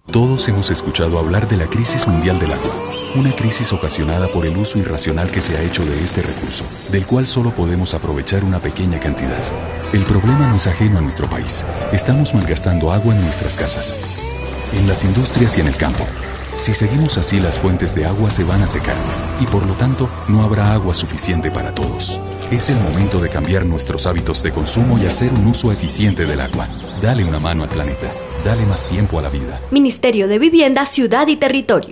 Todos hemos escuchado hablar de la crisis mundial del agua, una crisis ocasionada por el uso irracional que se ha hecho de este recurso, del cual solo podemos aprovechar una pequeña cantidad. El problema no es ajeno a nuestro país. Estamos malgastando agua en nuestras casas, en las industrias y en el campo. Si seguimos así, las fuentes de agua se van a secar y por lo tanto no habrá agua suficiente para todos. Es el momento de cambiar nuestros hábitos de consumo y hacer un uso eficiente del agua. Dale una mano al planeta. Dale más tiempo a la vida. Ministerio de Vivienda, Ciudad y Territorio.